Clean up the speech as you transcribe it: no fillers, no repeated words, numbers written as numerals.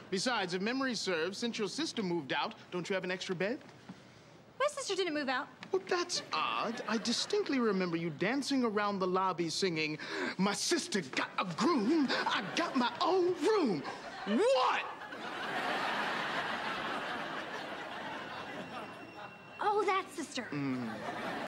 Besides, if memory serves, since your sister moved out, don't you have an extra bed? My sister didn't move out. Well, that's odd. I distinctly remember you dancing around the lobby singing, "My sister got a groom, I got my own room." What? Oh, that sister.